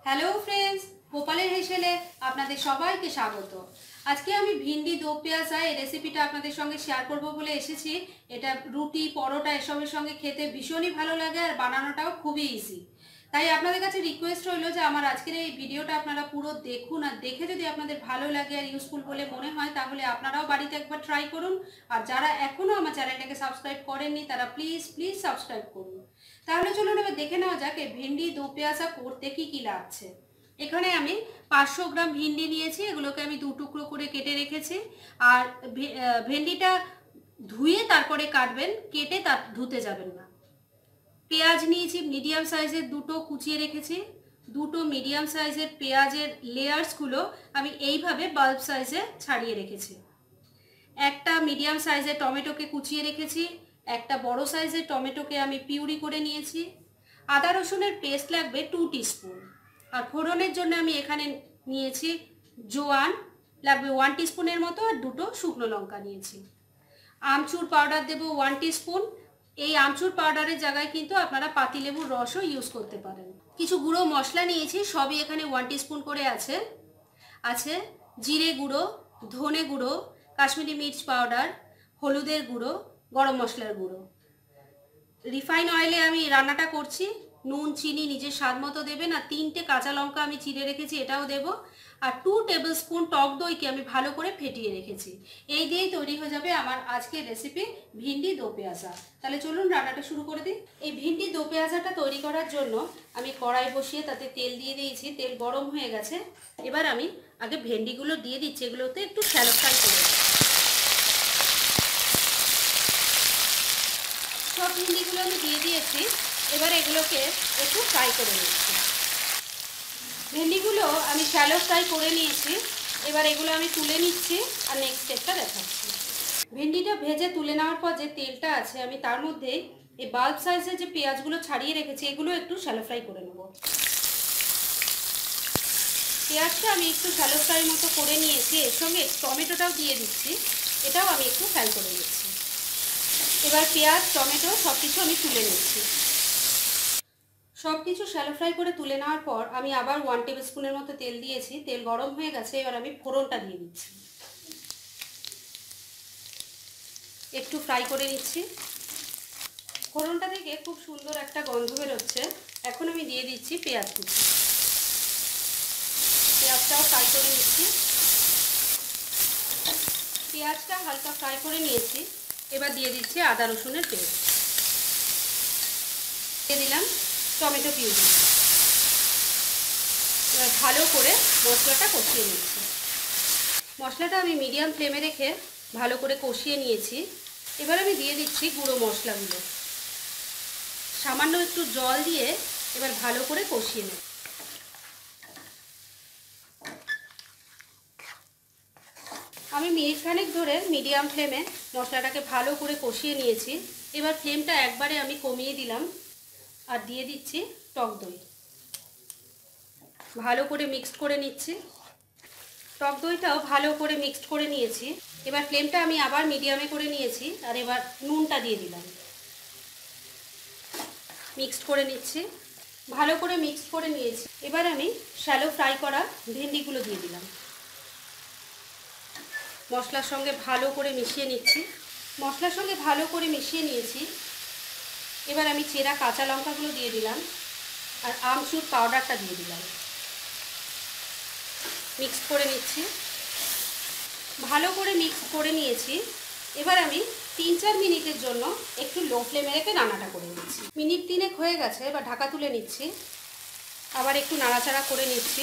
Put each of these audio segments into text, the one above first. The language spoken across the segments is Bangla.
হ্যালো ফ্রেন্ডস, গোপালের হেসেলে আপনাদের সবাইকে স্বাগত। আজকে আমি ভিন্ডি দো পেঁয়াজা এই রেসিপিটা আপনাদের সঙ্গে শেয়ার করব বলে এসেছি। এটা রুটি, পরোটা এসবের সঙ্গে খেতে ভীষণই ভালো লাগে আর বানানোটাও খুবই ইজি। তাই আপনাদের কাছে রিকোয়েস্ট রইলো যে আমার আজকের এই ভিডিওটা আপনারা পুরো দেখুন, আর দেখে যদি আপনাদের ভালো লাগে আর ইউজফুল বলে মনে হয় তাহলে আপনারাও বাড়িতে একবার ট্রাই করুন। আর যারা এখনও আমার চ্যানেলটাকে সাবস্ক্রাইব করেননি তারা প্লিজ সাবস্ক্রাইব করুন। তাহলে চলুন এবার দেখে নেওয়া যাক এই ভিন্ডি দো পেঁয়াজা করতে কি কি লাগছে। এখানে আমি 500 গ্রাম ভিন্ডি নিয়েছি, এগুলোকে আমি দু টুকরো করে কেটে রেখেছি। আর ভেন্ডিটা ধুয়ে তারপরে কাটবেন, কেটে তার ধুতে যাবেন না। পেঁয়াজ নিয়েছি মিডিয়াম সাইজের দুটো, কুচিয়ে রেখেছি। দুটো মিডিয়াম সাইজের পেঁয়াজের লেয়ার্সগুলো আমি এইভাবে বাল্ব সাইজে ছাড়িয়ে রেখেছি। একটা মিডিয়াম সাইজের টমেটোকে কুচিয়ে রেখেছি। একটা বড় সাইজের টমেটোকে আমি পিউরি করে নিয়েছি। আদা রসুনের পেস্ট লাগবে 2 টিস্পুন। আর ফোড়নের জন্য আমি এখানে নিয়েছি জোয়ান, লাগবে 1 টিস্পুনের মতো, আর দুটো শুকনো লঙ্কা নিয়েছি। আমচুর পাউডার দেবো 1 টিস্পুন। এই আমচুর পাউডারের জায়গায় কিন্তু আপনারা পাতিলেবুর রসও ইউজ করতে পারেন। কিছু গুঁড়ো মশলা নিয়েছি, সবই এখানে 1 টিস্পুন করে আছে জিরে গুঁড়ো, ধনে গুঁড়ো, কাশ্মীরি মির্চ পাউডার, হলুদের গুঁড়ো, গরম মশলার গুঁড়ো। রিফাইন অয়েলে আমি রান্নাটা করছি। নুন চিনি নিজের স্বাদ মতো দেবেন। আর 3টে কাঁচা লঙ্কা আমি চিড়ে রেখেছি, এটাও দেব। আর 2 টেবিল স্পুন টক দইকে আমি ভালো করে ফেটিয়ে রেখেছি। এই দিয়েই তৈরি হয়ে যাবে আমার আজকের রেসিপি ভিন্ডি দো পেঁয়াজা। তাহলে চলুন রান্নাটা শুরু করে দিই। এই ভিন্ডি দো পেঁয়াজাটা তৈরি করার জন্য আমি কড়াই বসিয়ে তাতে তেল দিয়ে দিয়েছি। তেল গরম হয়ে গেছে। এবার আমি আগে ভেন্ডিগুলো দিয়ে দিচ্ছি, এগুলোতে একটু শ্যালো ফ্রাই করে দেবো। সব ভেন্ডিগুলো আমি দিয়ে দিয়েছি। এবার এগুলোকে একটু ফ্রাই করে নিচ্ছি। ভেন্ডিগুলো আমি শ্যালো ফ্রাই করে নিয়েছি। এবার এগুলো আমি তুলে নিচ্ছি আর নেক্সট স্টেপটা দেখাচ্ছি। ভেন্ডিটা ভেজে তুলে নেওয়ার পর যে তেলটা আছে আমি তার মধ্যে এই বাল্ব সাইজের যে পেঁয়াজগুলো ছাড়িয়ে রেখেছি এগুলো একটু শ্যালো ফ্রাই করে নেব। পেঁয়াজটা আমি একটু শ্যালো ফ্রাই মতো করে নিয়েছি। এর সঙ্গে টমেটোটাও দিয়ে দিচ্ছি, এটাও আমি একটু ফ্রাই করে নিচ্ছি। এবার পেঁয়াজ, টমেটো সব কিছু আমি তুলে নিচ্ছি। সব কিছু শ্যালো ফ্রাই করে তুলে নেওয়ার পর আমি আবার 1 টেবিল স্পুনের মতো তেল দিয়েছি। তেল গরম হয়ে গেছে। এবার আমি ফোড়নটা দিয়ে দিচ্ছি, একটু ফ্রাই করে নিচ্ছি। ফোড়নটা থেকে খুব সুন্দর একটা গন্ধ বেরোচ্ছে। এখন আমি দিয়ে দিচ্ছি পেঁয়াজ কুচি। পেঁয়াজটাও ফ্রাই করে নিচ্ছি। পেঁয়াজটা হালকা ফ্রাই করে নিয়েছি। এবার দিয়ে দিচ্ছি আদা রসুনের পেস্ট, দিয়ে দিলাম টমেটো পিউরি। এবার ভালো করে মশলাটা কষিয়ে নিচ্ছি। মশলাটা আমি মিডিয়াম ফ্লেমে রেখে ভালো করে কষিয়ে নিয়েছি। এবার আমি দিয়ে দিচ্ছি গুঁড়ো মশলাগুলো। সামান্য একটু জল দিয়ে এবার ভালো করে কষিয়ে নেব। আমি মিনিটখানেক ধরে মিডিয়াম ফ্লেমে মশলাটাকে ভালো করে কষিয়ে নিয়েছি। এবার ফ্লেমটা একবারে আমি কমিয়ে দিলাম আর দিয়ে দিচ্ছি টক দই। ভালো করে মিক্সড করে নিচ্ছি। টক দইটাও ভালো করে মিক্সড করে নিয়েছি। এবার ফ্লেমটা আমি আবার মিডিয়ামে করে নিয়েছি। আর এবার নুনটা দিয়ে দিলাম, মিক্সড করে নিচ্ছি। ভালো করে মিক্সড করে নিয়েছি। এবার আমি শ্যালো ফ্রাই করা ভেন্ডিগুলো দিয়ে দিলাম, মশলার সঙ্গে ভালো করে মিশিয়ে নিচ্ছি। মশলার সঙ্গে ভালো করে মিশিয়ে নিয়েছি। এবার আমি চেরা কাঁচা লঙ্কাগুলো দিয়ে দিলাম আর আমচুর পাউডারটা দিয়ে দিলাম, মিক্স করে নিচ্ছি। ভালো করে মিক্স করে নিয়েছি। এবার আমি 3-4 মিনিটের জন্য একটু লো ফ্লেমে রেখে রান্নাটা করে নিচ্ছি। মিনিট 3 হয়ে গেছে। এবার ঢাকা তুলে নিচ্ছি, আবার একটু নাড়াচাড়া করে নিচ্ছি।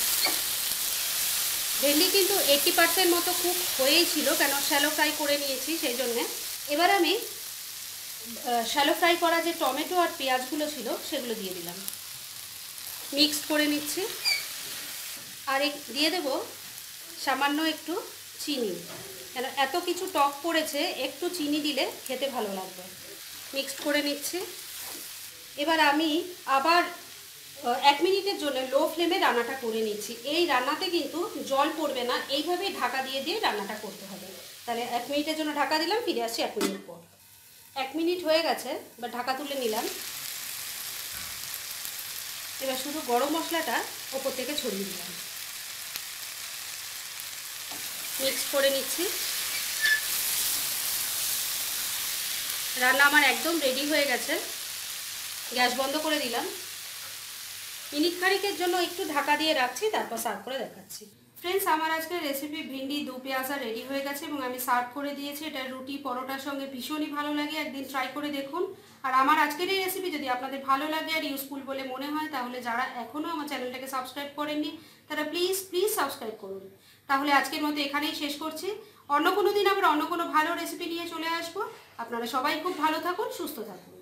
ভেন্ডি কিন্তু 80% মতো কুক হয়েই ছিল, কেন শ্যালো ফ্রাই করে নিয়েছি সেই জন্যে। এবার আমি শ্যালো ফ্রাই করা যে টমেটো আর পেঁয়াজগুলো ছিল সেগুলো দিয়ে দিলাম, মিক্সড করে নিচ্ছি। আর দিয়ে দেব সামান্য একটু চিনি, কেন এত কিছু টক পড়েছে, একটু চিনি দিলে খেতে ভালো লাগবে। মিক্সড করে নিচ্ছি। এবার আমি আবার 1 মিনিটের জন্য লো ফ্লেমে রান্নাটা করে নিচ্ছি। এই রান্নাতে কিন্তু জল পড়বে না, এইভাবেই ঢাকা দিয়ে দিয়ে রান্নাটা করতে হবে। তাহলে 1 মিনিটের জন্য ঢাকা দিলাম, ফিরে আসছি 1 মিনিট পর। 1 মিনিট হয়ে গেছে, এবার ঢাকা তুলে নিলাম। এবার শুধু গরম মশলাটা ওপর থেকে ছড়িয়ে দিলাম, মিক্স করে নিচ্ছি। রান্না আমার একদম রেডি হয়ে গেছে, গ্যাস বন্ধ করে দিলাম। মিনিট খানিকের জন্য একটু ঢাকা দিয়ে রাখছি, তারপর সার্ভ করে দেখাচ্ছি। ফ্রেন্ডস, আমার আজকের রেসিপি ভিন্ডি দু পেঁয়াজা রেডি হয়ে গেছে এবং আমি সার্ভ করে দিয়েছি। এটা রুটি পরোটার সঙ্গে ভীষণই ভালো লাগে, একদিন ট্রাই করে দেখুন। আর আমার আজকের এই রেসিপি যদি আপনাদের ভালো লাগে আর ইউজফুল বলে মনে হয়, তাহলে যারা এখনও আমার চ্যানেলটাকে সাবস্ক্রাইব করেননি তারা প্লিজ সাবস্ক্রাইব করুন। তাহলে আজকের মতো এখানেই শেষ করছি। অন্য কোনো দিন আবার অন্য কোনো ভালো রেসিপি নিয়ে চলে আসবো। আপনারা সবাই খুব ভালো থাকুন, সুস্থ থাকুন।